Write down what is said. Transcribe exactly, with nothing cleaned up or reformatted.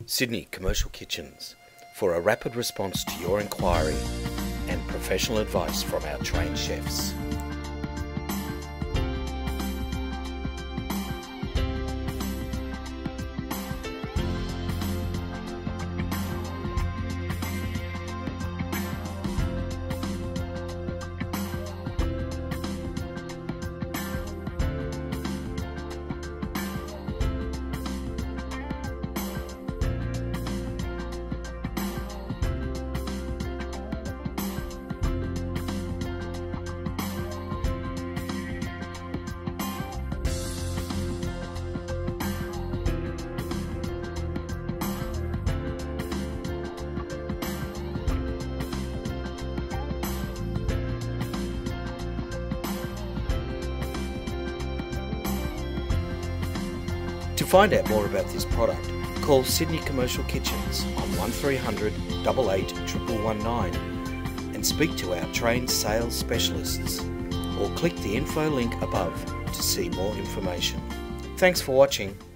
Sydney Commercial Kitchens, for a rapid response to your inquiry and professional advice from our trained chefs. To find out more about this product, call Sydney Commercial Kitchens on one three hundred, eight eight, one one one nine and speak to our trained sales specialists, or click the info link above to see more information. Thanks for watching.